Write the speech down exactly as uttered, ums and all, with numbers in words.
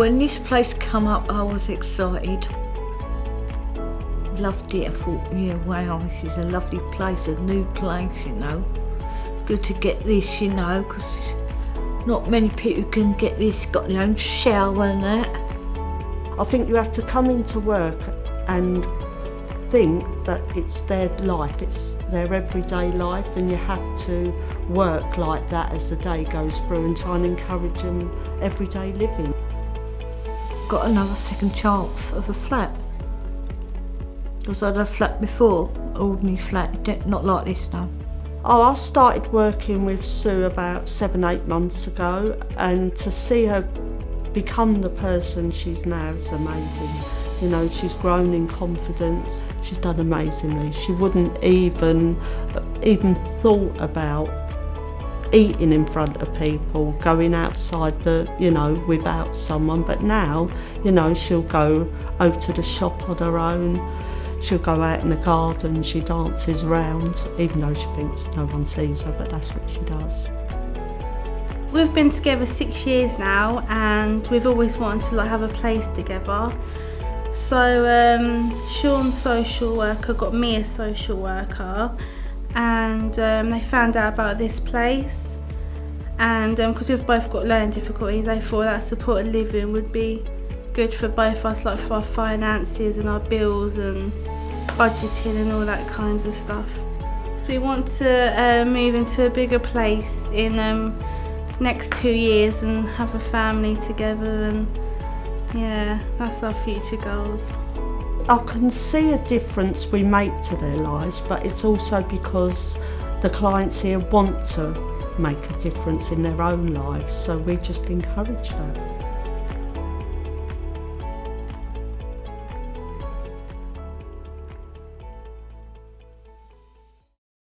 When this place come up, I was excited. Loved it. I thought, yeah, wow, this is a lovely place, a new place, you know. Good to get this, you know, because not many people can get this, got their own shower and that. I think you have to come into work and think that it's their life, it's their everyday life, and you have to work like that as the day goes through and try and encourage them everyday living. Got another second chance of a flat. Because I had a flat before, ordinary flat, not like this now. Oh, I started working with Sue about seven, eight months ago, and to see her become the person she's now is amazing. You know, she's grown in confidence. She's done amazingly. She wouldn't even, even thought about eating in front of people, going outside the, you know, without someone. But now, you know, she'll go over to the shop on her own. She'll go out in the garden, she dances around, even though she thinks no one sees her, but that's what she does. We've been together six years now, and we've always wanted to like have a place together. So um, Sean's social worker got me a social worker, and um, they found out about this place, and because um, we've both got learning difficulties, they thought that supported living would be good for both of us, like for our finances and our bills and budgeting and all that kinds of stuff. So we want to uh, move into a bigger place in um, next two years and have a family together, and yeah, that's our future goals. I can see a difference we make to their lives, but it's also because the clients here want to make a difference in their own lives, so we just encourage that.